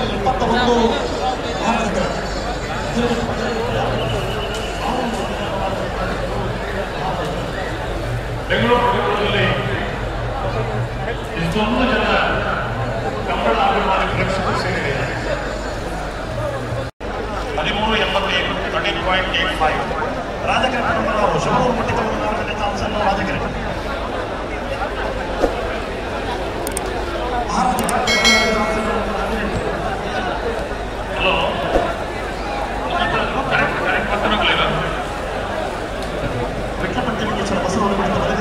71 ಬೆಂಗಳೂರಲ್ಲಿ ಇಷ್ಟೊಂದು ಜನ ಕನ್ನಡ ಅಭಿಮಾನಿ ಪ್ರೇಕ್ಷಕರು ಸೇರಿದ್ದಾರೆ. 13.85 13.85 ರಾಜಕೀಯ ಅವರು ಶಿವಮೊಗ್ಗ ಮಟ್ಟಿಗೆ ರಾಜಕೀಯ ಹಲೋ ವೆಂಕಟಪಂಚಲಿಂಗೇಶ್ವರ ಬಸವಣ್ಣ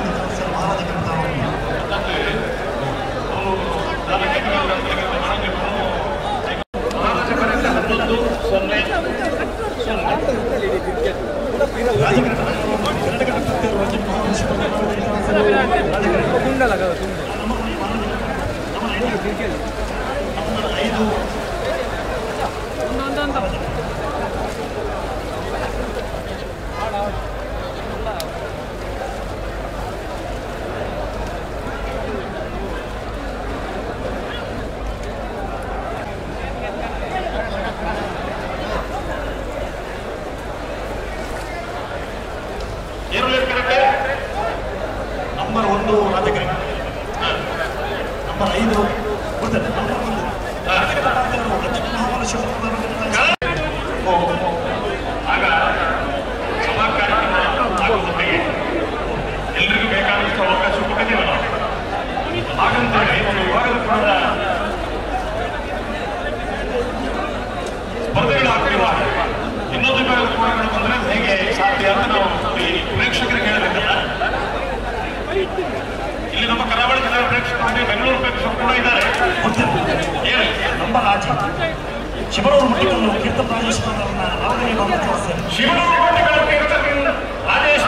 ನಂಬರ್ 1 ರಾಜಕೀಯ ನಂಬರ್ 5 ಆಗ ಸಭಾ ಕಾರ್ಯಕ್ರಮ ಆಗುವುದಕ್ಕೆ ಎಲ್ರಿಗೂ ಬೇಕಾದಷ್ಟು ಅವಕಾಶ ಕೊಟ್ಟಿದ್ದೀವಿ ನಾವು. ಹಾಗಂತೇಳಿ ಒಂದು ವಿಭಾಗದ ಕೂಡ ಸ್ಪರ್ಧೆಗಳಾಗ್ತಿರುವಾಗ ಇನ್ನೊಂದು ವಿಭಾಗದ ಕೂಡಗಳು ಬಂದರೆ ಹೇಗೆ ಸಾಧ್ಯ ಅಂತ ನಾವು ಈ ಪ್ರೇಕ್ಷಕರಿಗೆ ಹೇಳಬೇಕಲ್ಲ. ಇಲ್ಲಿ ನಮ್ಮ ಕರಾವಳಿ ಜಿಲ್ಲೆಯ ಪ್ರೇಕ್ಷಕರು ಬೆಂಗಳೂರು ಪ್ರೇಕ್ಷಕರು ಕೂಡ ಇದ್ದಾರೆ. ಹೇಳಿ ನಮ್ಮ ರಾಜ್ಯ ಶಿವನೂರು ಮಟ್ಟಿಗಳು ಕೀರ್ತನ ರಾಜೇಶ್ ಶಿವನೂರು ಮಟ್ಟಿಗಳ ಕೀರ್ತನ ರಾಜೇಶ್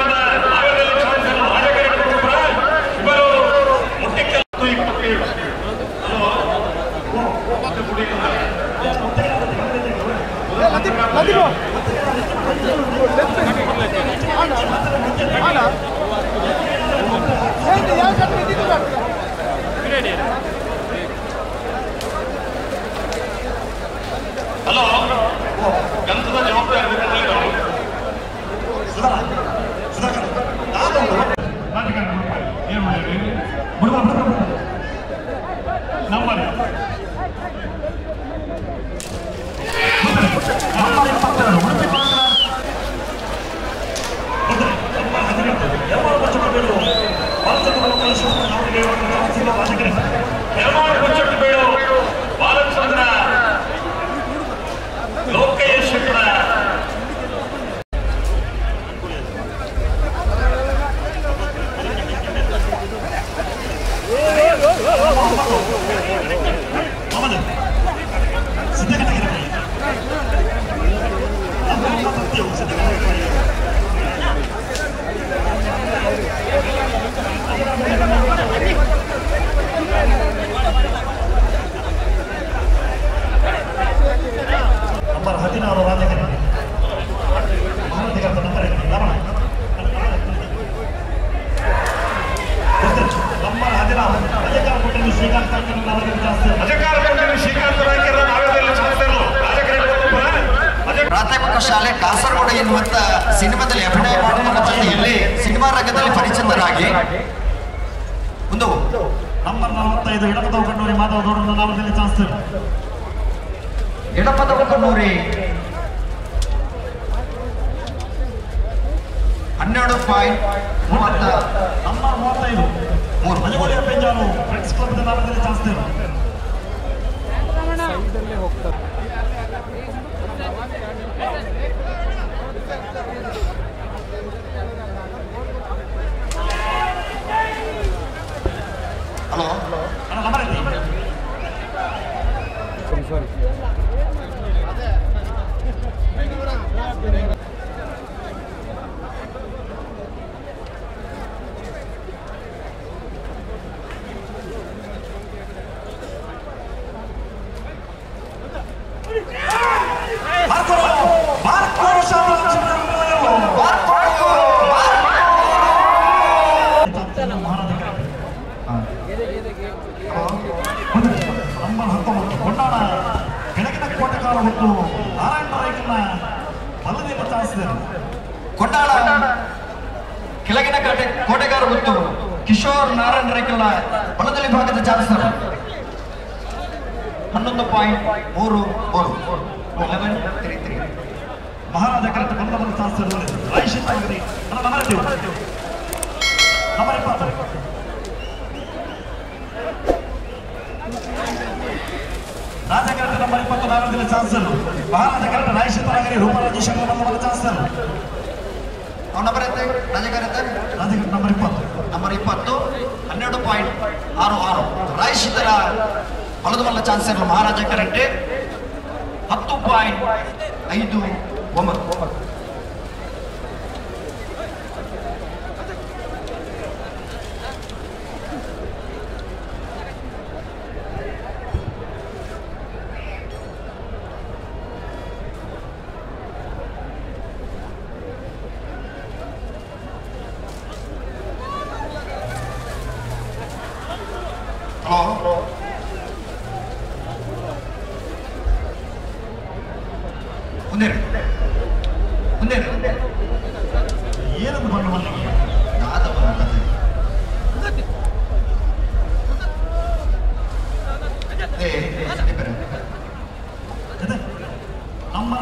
ಹಲೋ ಗಂಧದ ಜವಾಬ್ದಾರಿ ನಂಬರ್ ಬಾಲಚಂದ್ರ ಲೋಕೇಶ್ವರ ನಂಬರ್ 16 ರಾಜಕೀಯ ನಂಬರ್ 16 ಅಧಿಕಾರ ಕೊಟ್ಟಲ್ಲಿ ಶ್ರೀಕಾಂತ್ ಪ್ರಾಥಮಿಕ ಶಾಲೆ ಕಾಸರಗೋಡು ಎನ್ನುವಂತ ಸಿನಿಮಾದಲ್ಲಿ ಅಭಿನಯ ಮಾಡುವುದರ ಜೊತೆಯಲ್ಲಿ ಸಿನಿಮಾ ರಂಗದಲ್ಲಿ ಪರಿಚಿತರಾಗಿ ಒಂದು ನಂಬರ್ 45 ಎಡಪದ ಕಣ್ಣೂರಿ ಮಾಧವ ಗೌಡರನ್ನು ನಾಮದಲ್ಲಿ ಚಾನ್ಸ್ತೇವೆ. ಎಡಪದ ಕಣ್ಣೂರಿ 12.30 ನಂಬರ್ 35 ಮಜಗೋಲಿಯ ಪೆಂಜಾಲು ಫ್ರೆಂಡ್ಸ್ ಕ್ಲಬ್ ನಾಮದಲ್ಲಿ ಚಾನ್ಸ್ತೇವೆ. ಹಲೋ ನಂಬರ್ ಐತಿ ನಂಬರ್ 19 ಕೊಂಡಾಡ ಕೋಟೆಗಾರ ಮತ್ತು ನಾರಾಯಣ ನಾಯಕನ ಬಲದಿಂದ ಚಾನ್ಸ್ ಕೊಂಡಾಳ ಕೆಳಗಿನ ಕೋಟೆಗಾರ ಮತ್ತು ಕಿಶೋರ್ ನಾರಾಯಣ ರೈಕಲ್ನ ಬಲದಲ್ಲಿ ಭಾಗದ ಚಾನ್ಸ್ 11.33 ಮಹಾರಾಜ ಕರೆಕ್ಟ್ ಬಂದ ಚಾನ್ಸ್ ರಾಯಶೀತ ನಂಬರ್ 20 ರಾಜ ಕರೆಕ್ಟ್ ನಂಬರ್ 20 ನಾರಾಯಣದಲ್ಲಿ ಚಾನ್ಸ್ ಮಹಾರಾಜ ಕರೆಕ್ಟ್ ರಾಯಶೀತ ರೂಪರಾಜೇಶ್ವರ ಬಂದ ಚಾನ್ಸ್ ನಂಬರ್ ಎಂತ ರಾಜಕರೆಕ್ಟ್ ನಂಬರ್ 20 12.66 ರಾಯಶೀತರ ಬಲದ ಮಲ್ಲ ಚಾನ್ಸ್ ಇರಲು ಮಹಾರಾಜ ಕರೆಕ್ಟ್ 10.59 ಹಲೋ ಮುಂದೆ ಏನಂತ ಬಂದ ಮಲ್ಲಿಗೆ ನಂಬರ್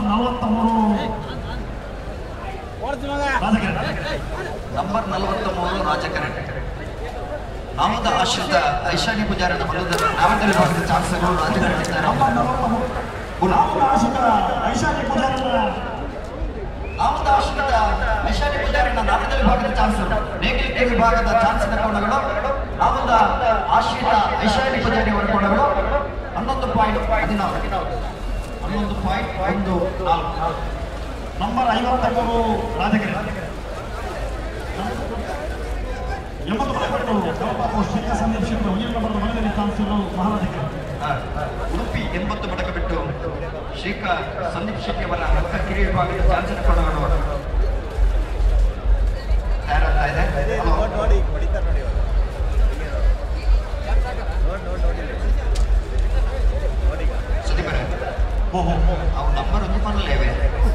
43 ರಾಜಕರೆಕ್ಟ್ ನಾಮದ ಆಶ್ರಿತ ಐಶಾನಿ ಪೂಜಾರಿ ನಾಮದಲ್ಲಿ ಭಾಗದ ಚಾನ್ಸ್ಗಳು ರಾಜಕರೆಕ್ಟ್ ನಾಮದ ಆಶ್ರಿತ ಐಶಾನಿ ಪೂಜಾರಿನ ನಾಮದಲ್ಲಿ ಭಾಗದ ಚಾನ್ಸ್ ನೇಗಿಲಿಕೆ ವಿಭಾಗದ ಚಾನ್ಸಿನ ಕೋಣಗಳು ನಾಮದ ಆಶ್ರಿತ ಐಶಾನಿ ಪೂಜಾರಿ ಅವರ ಕೋಣಗಳು 11.14 ನಂಬರ್ 53 ರಾಜಗಿರಿ 80 ಶ್ರೀಕಾ ಸಂದೀಪ್ ಶೆಟ್ಟಿ ಮನೆಯಲ್ಲಿ ಚಾನ್ಸ್ ಮಹಾರಾಜಗಿರಿ ಉಡುಪಿ 80 ಪದಕ ಬಿಟ್ಟು ಶ್ರೀಕಾ ಸಂದೀಪ್ ಶೆಟ್ಟಿ ಅವರ ಹಕ್ಕ ಕಿರಿಯ ವಿಭಾಗದ ಚಾನ್ಸಿನ ಕೋಣಗಳು ತಯಾರಾಗ್ತಾ ಇದೆ ಸುದೀಪರ ಅವು ನಂಬರ್ ಒಂದು ಬರಲೇವೆ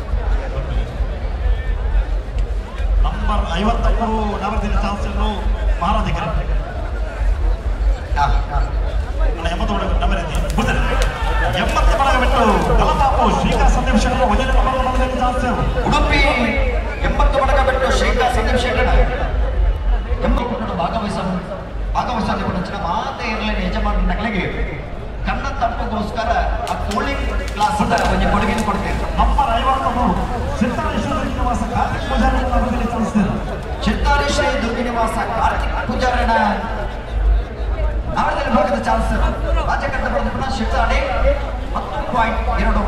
ನಂಬರ್ 53 ನವರದಿಂದ ಚಾನ್ಸ್ ಮಹಾರಾಜಗಿರಿ 80 ನಂಬರ್ 80 ಪದಕ ಬಿಟ್ಟು ಕಲಪಾಪು ಶ್ರೀಕಾ ಸಂದೀಪ್ ಶೆಟ್ಟಿ ಮನೆಯಲ್ಲಿ ಚಾನ್ಸ್ ಉಡುಪಿ 80 ಪದಕ ಬಿಟ್ಟು ಶ್ರೀಕಾ ಸಂದೀಪ್ ಶೆಟ್ಟಿ ಭಾಗವಹಿಸಲು ಪಡಿಸಿದ ಮಾತೇ ಇರಲಿ ಯಜಮಾನ ನಗಲಿಗೆ ಕಣ್ಣ ತಪ್ಪಗೋಸ್ಕರ ಆ ಕೂಲಿಂಗ್ ಕ್ಲಾಸ್ ಒಂದು ಕೊಡುಗೆಯನ್ನು ಕೊಡ್ತೇವೆ ನಂಬರ್ 53 ಚಿತ್ತಾರೇಶ್ವರಿ ದುರ್ಗಿನಿವಾಸ ಕಾರ್ತಿಕ್ ಪೂಜಾರನ ನಾಮದಲ್ಲಿ ಭಾಗದ ಚಾನ್ಸ್ ರಾಜಕರ್ತ ಪಡೆದ ಶಿರ್ತಾಡೆ 10.29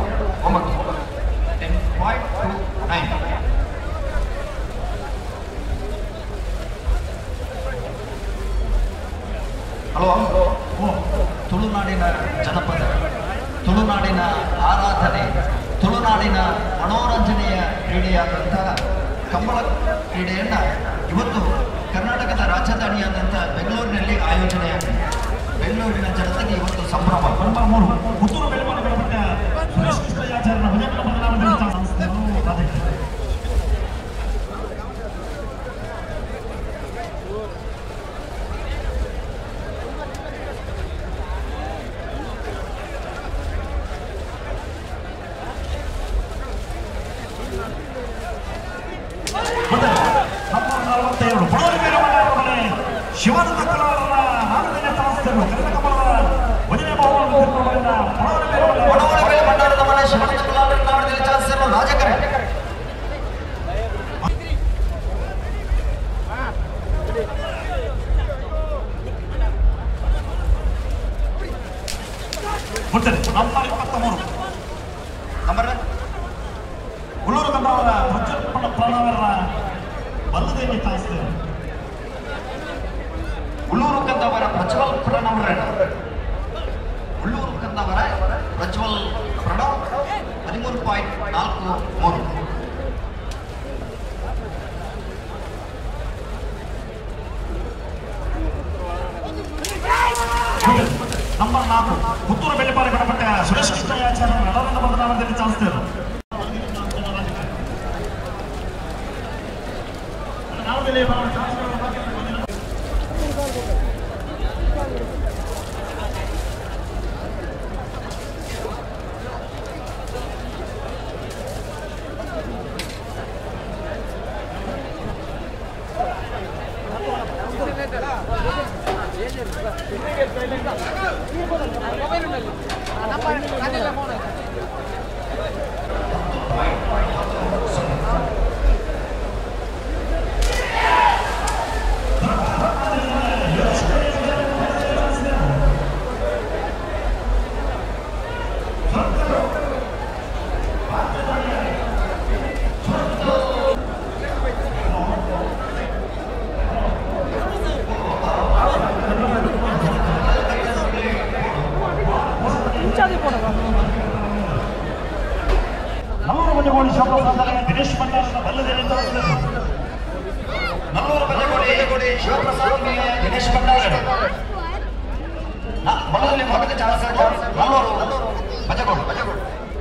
ಹಲೋ ತುಳುನಾಡಿನ ಜನಪದ ತುಳುನಾಡಿನ ಆರಾಧನೆ ತುಳುನಾಡಿನ ಮನೋರಂಜನೆಯ ಕ್ರೀಡೆಯಾದಂತಹ ಕಂಬಳ ಕ್ರೀಡೆಯನ್ನ ಇವತ್ತು ಕರ್ನಾಟಕದ ರಾಜಧಾನಿಯಾದಂಥ ಬೆಂಗಳೂರಿನಲ್ಲಿ ಆಯೋಜನೆಯಾಗಿದೆ. ಬೆಂಗಳೂರಿನ ಜನತೆಗೆ ಇವತ್ತು ಸಂಭ್ರಮ. ನಂಬರ್ 3 ಪುತ್ತೂರು ಬೆಳವಣಿಗೆ ಸುರೇಶ್ ಕೃಷ್ಣಯಾಚಾರ್ಯರ ಭಜನಾ ಬದಲಾವಣೆ ಸಂಸ್ಥೆಗಳು ಶಿವಾನಂದ ಕಲಾವರ ನಾಮಧೇಯ ಸಂಸ್ಥೆಗಳು ಕರ್ನಾಟಕದ ಭಜನೆ ಭಂಡಾರದ ಮನೆ ಶಿವಾನಂದ ಕಲಾವರ ನಾಮಧೇಯ ಸಂಸ್ಥೆಗಳು ರಾಜಕರೆ ನಂಬರ್ 23 ನಂಬರ್ ಉಳ್ಳೂರು ಕಂದವರ ಪ್ರಜ್ವಲ್ ಪ್ರಣವರ ಬಲ್ಲದೇವಿ ಸಂಸ್ಥೆ ಉಳ್ಳೂರು ಕಂದವರ ಪ್ರಜ್ವಲ್ ಪ್ರಣವ್ ಉಳ್ಳೂರು ಕಂದವರ ಪ್ರಜ್ವಲ್ ಪ್ರಣವ್ 13.43 ನಂಬರ್ 4 ಪುತ್ತೂರು ಬೆಳ್ಳಿಪಾಲೆ ಗಣಪಟ್ಟ ಸುರೇಶ್ ಕೃಷ್ಣಯಾಚಾರ್ಯ ನಡರನ್ನ ಬದಲಾವಣೆ ಆತ್ಮೀಯರು. ನಲ್ಲೂರು ಬಜಗೋಡಿ ಶಿವಪ್ರಸಾದ ದಿನೇಶ್ ಭಂಡಾರದ ಬಲ್ಲದೇನೆಂದು ನಲ್ಲೂರು ಬಜಗೋಡಿ ಶಿವಪ್ರಸಾದ್ ದಿನೇಶ್ ಭಂಡಾರ ಬಲದಲ್ಲಿ ಮೊದಲ ಚಾನ್ಸ್ ನಲ್ಲೂರು ಬಜಗೋಡು.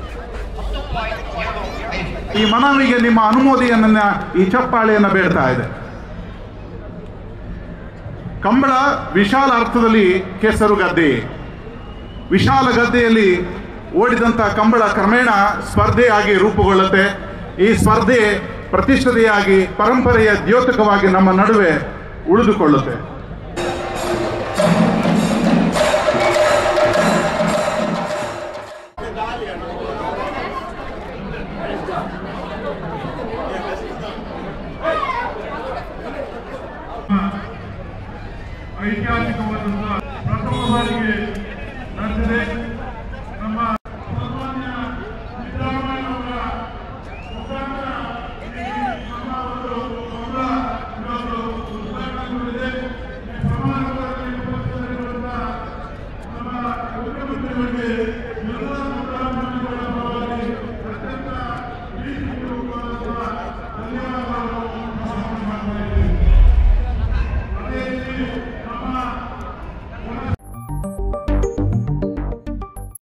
ಈ ಮನವಿಗೆ ನಿಮ್ಮ ಅನುಮೋದನೆಯನ್ನ ಈ ಚಪ್ಪಾಳೆಯನ್ನು ಬೇಡ್ತಾ ಇದೆ. ಕಂಬಳ ವಿಶಾಲ ಅರ್ಥದಲ್ಲಿ ಕೆಸರು ಗದ್ದೆ. ವಿಶಾಲ ಗದ್ದೆಯಲ್ಲಿ ಓಡಿದಂಥ ಕಂಬಳ ಕ್ರಮೇಣ ಸ್ಪರ್ಧೆಯಾಗಿ ರೂಪುಗೊಳ್ಳುತ್ತೆ. ಈ ಸ್ಪರ್ಧೆ ಪ್ರತಿಷ್ಠತೆಯಾಗಿ ಪರಂಪರೆಯ ದ್ಯೋತಕವಾಗಿ ನಮ್ಮ ನಡುವೆ ಉಳಿದುಕೊಳ್ಳುತ್ತೆ.